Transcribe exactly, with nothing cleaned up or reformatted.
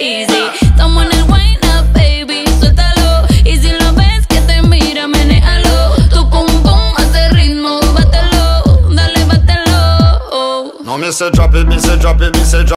easy. Estamos en el wine up, baby, suéltalo. Y si lo ves que te mira, menéalo. Tu pum pum hace ritmo, bátelo, dale, bátelo. No, me say drop it, me say drop it, me say drop it.